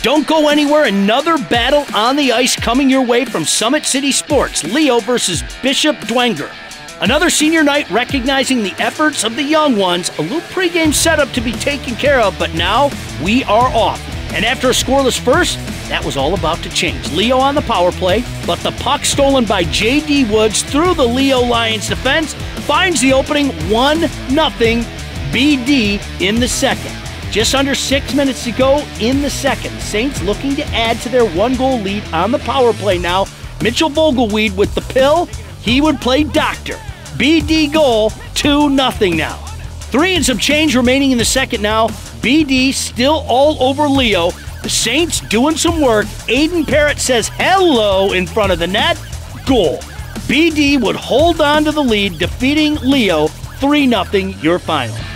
Don't go anywhere. Another battle on the ice coming your way from Summit City Sports. Leo versus Bishop Dwenger. Another senior night recognizing the efforts of the young ones. A little pregame setup to be taken care of, but now we are off. And after a scoreless first, that was all about to change. Leo on the power play, but the puck stolen by J.D. Woods through the Leo Lions defense finds the opening 1-0 BD in the second. Just under 6 minutes to go in the second. Saints looking to add to their 1-goal lead on the power play now. Mitchell Vogelweed with the pill. He would play doctor. BD goal, 2-0 now. 3 and some change remaining in the second now. BD still all over Leo. The Saints doing some work. Aiden Parrott says hello in front of the net. Goal. BD would hold on to the lead, defeating Leo 3-0 your final.